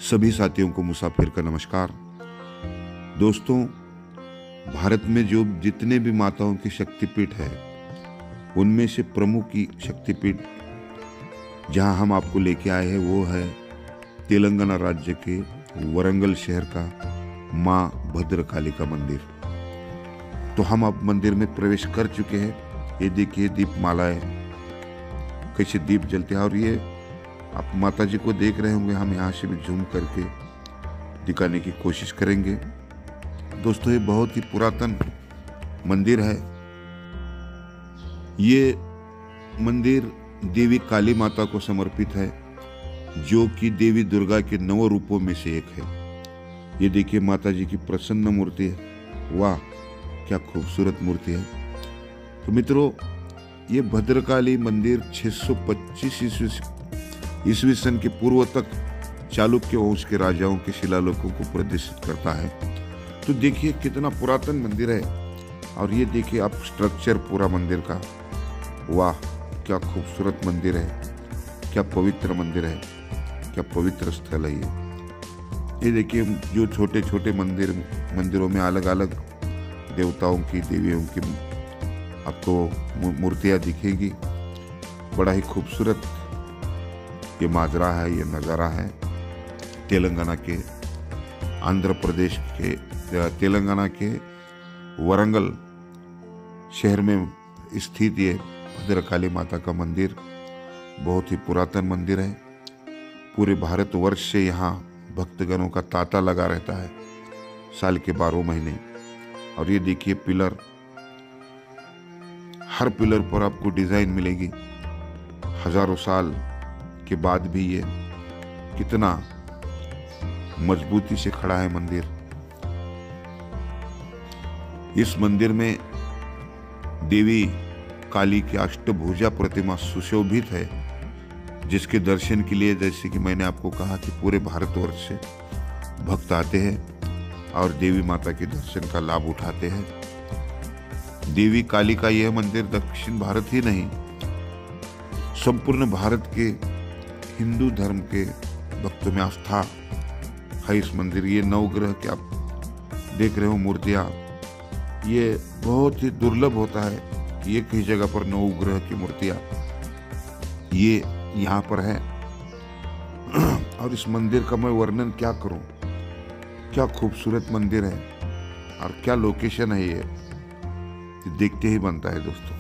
सभी साथियों को मुसाफिर का नमस्कार। दोस्तों, भारत में जो जितने भी माताओं की शक्तिपीठ है उनमें से प्रमुख की शक्तिपीठ जहां हम आपको लेके आए हैं वो है तेलंगाना राज्य के वरंगल शहर का मां भद्रकाली का मंदिर। तो हम अब मंदिर में प्रवेश कर चुके हैं। ये देखिए दीप मालाएं कैसे दीप जलते हैं और ये आप माता जी को देख रहे होंगे। हम यहाँ से भी जूम करके दिखाने की कोशिश करेंगे। दोस्तों, ये बहुत ही पुरातन मंदिर है। ये मंदिर देवी काली माता को समर्पित है, जो कि देवी दुर्गा के 9 रूपों में से एक है। ये देखिए माता जी की प्रसन्न मूर्ति है। वाह, क्या खूबसूरत मूर्ति है। तो मित्रों, ये भद्रकाली मंदिर 625 ईस्वी सन के पूर्व तक चालुक्य वंश के राजाओं के शिलालेखों को प्रदर्शित करता है। तो देखिए कितना पुरातन मंदिर है। और ये देखिए आप स्ट्रक्चर पूरा मंदिर का। वाह, क्या खूबसूरत मंदिर है, क्या पवित्र मंदिर है, क्या पवित्र स्थल है ये देखिए जो छोटे छोटे मंदिरों में अलग अलग देवताओं की, देवियों की आपको मूर्तियां दिखेगी। बड़ा ही खूबसूरत ये माजरा है, ये नज़ारा है। तेलंगाना के तेलंगाना के वरंगल शहर में स्थित ये भद्रकाली माता का मंदिर बहुत ही पुरातन मंदिर है। पूरे भारतवर्ष से यहाँ भक्तगणों का तांता लगा रहता है साल के 12 महीने। और ये देखिए पिलर, हर पिलर पर आपको डिजाइन मिलेगी। हजारों साल के बाद भी ये कितना मजबूती से खड़ा है मंदिर। इस मंदिर में देवी काली की अष्टभुजा प्रतिमा सुशोभित है, जिसके दर्शन के लिए, जैसे कि मैंने आपको कहा, कि पूरे भारतवर्ष से भक्त आते हैं और देवी माता के दर्शन का लाभ उठाते हैं। देवी काली का यह मंदिर दक्षिण भारत ही नहीं, संपूर्ण भारत के हिंदू धर्म के भक्तों में आस्था है इस मंदिर। ये नवग्रह के आप देख रहे हो मूर्तियां, ये बहुत ही दुर्लभ होता है कि एक ही जगह पर नवग्रह की मूर्तियां ये यहाँ पर है। और इस मंदिर का मैं वर्णन क्या करूं, क्या खूबसूरत मंदिर है और क्या लोकेशन है ये देखते ही बनता है। दोस्तों,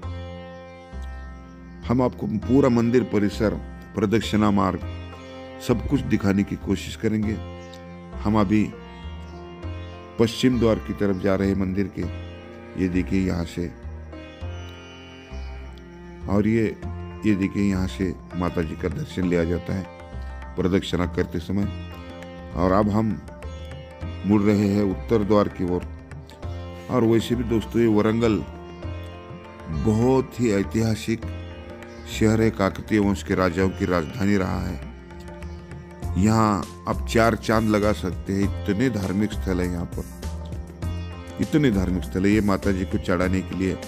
हम आपको पूरा मंदिर परिसर, प्रदक्षिणा मार्ग सब कुछ दिखाने की कोशिश करेंगे। हम अभी पश्चिम द्वार की तरफ जा रहे हैं मंदिर के। ये देखिए यहाँ से, और ये देखिए यहाँ से माता जी का दर्शन लिया जाता है प्रदक्षिणा करते समय। और अब हम मुड़ रहे हैं उत्तर द्वार की ओर। और वैसे भी दोस्तों, ये वरंगल बहुत ही ऐतिहासिक शहर है। काकतीय वंश के राजाओं की राजधानी रहा है। यहाँ आप 4 चांद लगा सकते हैं। इतने धार्मिक स्थल है यहाँ पर, इतने धार्मिक स्थल है। ये माता जी को चढ़ाने के लिए,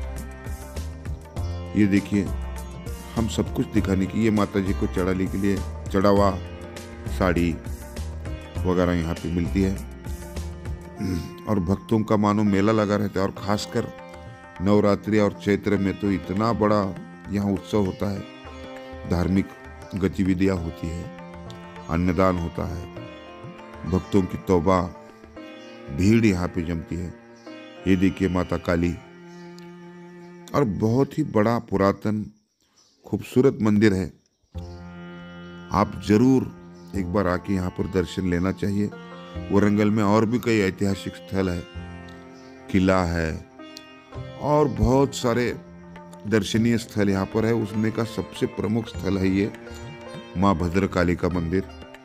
ये देखिए हम सब कुछ दिखाने की, ये माता जी को चढ़ाने के लिए चढ़ावा साड़ी वगैरह यहाँ पे मिलती है। और भक्तों का मानो मेला लगा रहता है। और खासकर नवरात्रि और चैत्र में तो इतना बड़ा यहाँ उत्सव होता है। धार्मिक गतिविधियाँ होती है, अन्नदान होता है, भक्तों की तौबा, भीड़ यहाँ पे जमती है। ये देखिए माता काली। और बहुत ही बड़ा पुरातन खूबसूरत मंदिर है। आप जरूर एक बार आके यहाँ पर दर्शन लेना चाहिए। वरंगल में और भी कई ऐतिहासिक स्थल है, किला है और बहुत सारे दर्शनीय स्थल यहाँ पर है। उसमें का सबसे प्रमुख स्थल है ये माँ भद्रकाली का मंदिर।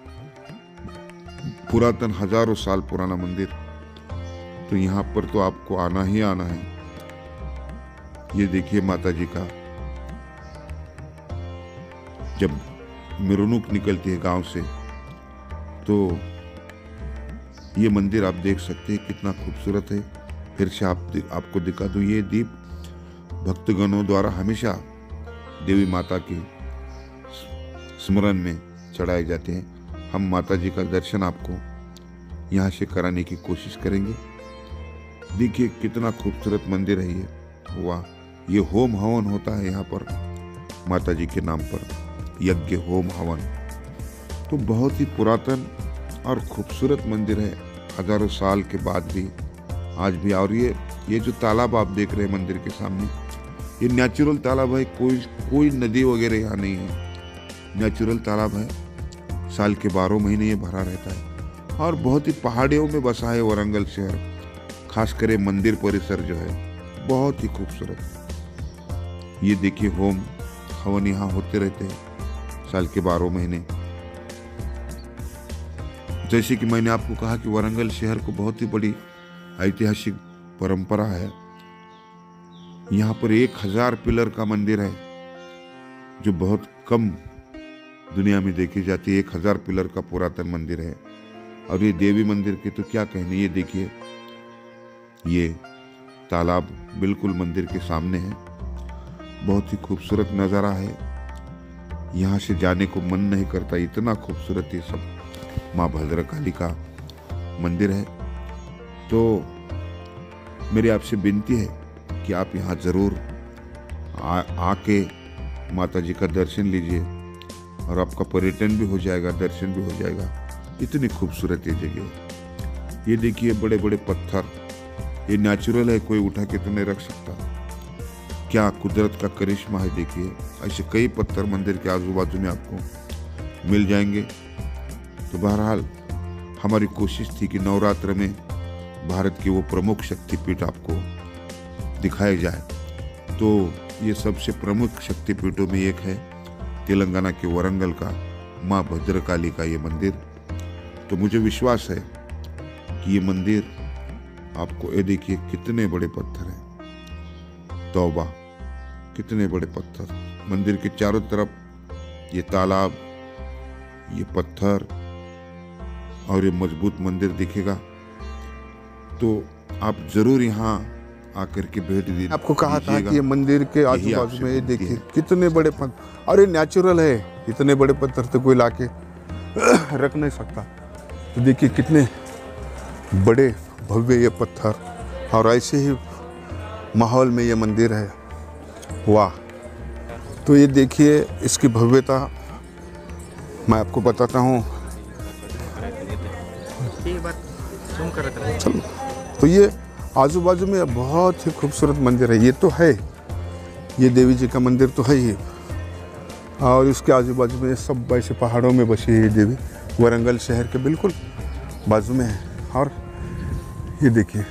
पुरातन, हजारों साल पुराना मंदिर। तो यहाँ पर तो आपको आना ही आना है। ये देखिए माता जी का जब मिरवणूक निकलती है गांव से, तो ये मंदिर आप देख सकते हैं कितना खूबसूरत है। फिर से आपको दिखा दूं, ये दीप भक्तगणों द्वारा हमेशा देवी माता के स्मरण में चढ़ाए जाते हैं। हम माता जी का दर्शन आपको यहाँ से कराने की कोशिश करेंगे। देखिए कितना खूबसूरत मंदिर है ये। वाह, ये होम हवन होता है यहाँ पर माता जी के नाम पर, यज्ञ होम हवन। तो बहुत ही पुरातन और खूबसूरत मंदिर है, हजारों साल के बाद भी आज भी। और ये जो तालाब आप देख रहे हैं मंदिर के सामने, ये नेचुरल तालाब है, कोई नदी वगैरह यहाँ नहीं है। नेचुरल तालाब है, साल के 12 महीने ये भरा रहता है और बहुत ही पहाड़ियों में बसा है वारंगल शहर। खास करे मंदिर परिसर जो है बहुत ही खूबसूरत। ये देखिए होम हवन यहाँ होते रहते हैं साल के 12 महीने। जैसे कि मैंने आपको कहा कि वारंगल शहर को बहुत ही बड़ी ऐतिहासिक परंपरा है। यहाँ पर 1000 पिलर का मंदिर है, जो बहुत कम दुनिया में देखी जाती है। 1000 पिलर का पुरातन मंदिर है। और ये देवी मंदिर के तो क्या कहने। ये देखिए, ये तालाब बिल्कुल मंदिर के सामने है। बहुत ही खूबसूरत नज़ारा है, यहाँ से जाने को मन नहीं करता, इतना खूबसूरत ये सब माँ भद्रकाली का मंदिर है। तो मेरी आपसे विनती है कि आप यहाँ ज़रूर आके माता जी का दर्शन लीजिए और आपका पर्यटन भी हो जाएगा, दर्शन भी हो जाएगा। इतनी खूबसूरत ये जगह है। ये देखिए बड़े बड़े पत्थर, ये नेचुरल है, कोई उठा के तो नहीं रख सकता। क्या कुदरत का करिश्मा है। देखिए ऐसे कई पत्थर मंदिर के आजू बाजू में आपको मिल जाएंगे। तो बहरहाल हमारी कोशिश थी कि नवरात्र में भारत की वो प्रमुख शक्तिपीठ आपको दिखाया जाए। तो ये सबसे प्रमुख शक्तिपीठों में एक है तेलंगाना के वारंगल का माँ भद्रकाली का ये मंदिर। तो मुझे विश्वास है कि ये मंदिर आपको, ये देखिए कितने बड़े पत्थर हैं, तौबा कितने बड़े पत्थर। मंदिर के चारों तरफ ये तालाब, ये पत्थर और ये मजबूत मंदिर दिखेगा। तो आप जरूर यहाँ आकर के भेंट दीजिए। आपको कहा था कि ये मंदिर के आजू बाजू में ये देखिए कितने बड़े पत्थर, और ये नेचुरल है। इतने बड़े पत्थर तो कोई लाके रख नहीं सकता। तो देखिए कितने बड़े भव्य ये पत्थर, और ऐसे ही माहौल में ये मंदिर है। वाह। तो ये देखिए इसकी भव्यता मैं आपको बताता हूँ। चलो, तो ये आजू बाजू में बहुत ही खूबसूरत मंदिर है। ये तो है, ये देवी जी का मंदिर तो है ही, और इसके आजू बाजू में सब ऐसे पहाड़ों में बसी है ये देवी, वारंगल शहर के बिल्कुल बाजू में है। और ये देखिए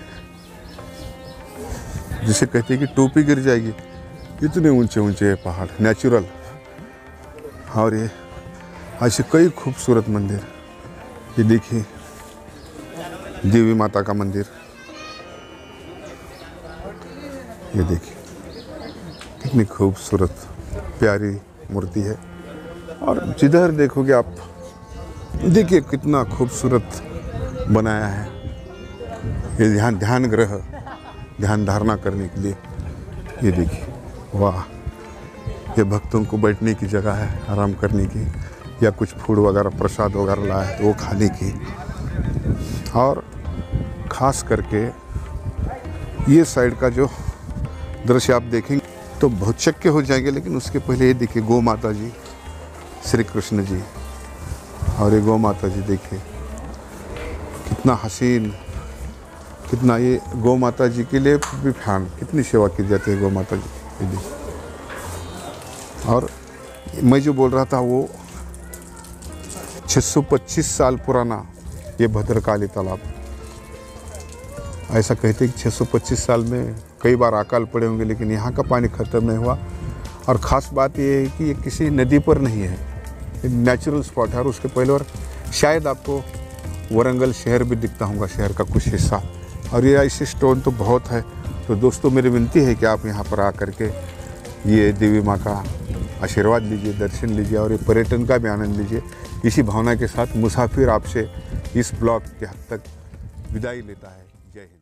जिसे कहते हैं कि टोपी गिर जाएगी, इतने ऊंचे ऊंचे पहाड़ नेचुरल। और ये ऐसे कई खूबसूरत मंदिर। ये देखिए देवी माता का मंदिर, ये देखिए कितनी खूबसूरत प्यारी मूर्ति है। और जिधर देखोगे आप देखिए कितना खूबसूरत बनाया है। ये ध्यान ग्रह, ध्यान धारणा करने के लिए। ये देखिए, वाह। ये भक्तों को बैठने की जगह है, आराम करने की, या कुछ फूड वगैरह प्रसाद वगैरह लाया है तो वो खाने की। और ख़ास करके ये साइड का जो दृश्य आप देखेंगे तो बहुत चक्के हो जाएंगे। लेकिन उसके पहले ये देखिए गौ माता जी, श्री कृष्ण जी, और ये गौ माता जी देखिए कितना हसीन, कितना। ये गौ माता जी के लिए भी फैन, कितनी सेवा की जाती है गौ माता जी के लिए। और मैं जो बोल रहा था वो 625 साल पुराना ये भद्रकाली तालाब। ऐसा कहते हैं कि 625 साल में कई बार अकाल पड़े होंगे, लेकिन यहाँ का पानी ख़त्म नहीं हुआ। और ख़ास बात ये है कि ये किसी नदी पर नहीं है, एक नेचुरल स्पॉट है। और उसके पहले और शायद आपको वारंगल शहर भी दिखता होगा, शहर का कुछ हिस्सा। और ये ऐसे स्टोन तो बहुत है। तो दोस्तों मेरी विनती है कि आप यहाँ पर आकर के ये देवी माँ का आशीर्वाद लीजिए, दर्शन लीजिए और ये पर्यटन का भी आनंद लीजिए। इसी भावना के साथ मुसाफिर आपसे इस ब्लॉग के हद तक विदाई लेता है। जय हिंद।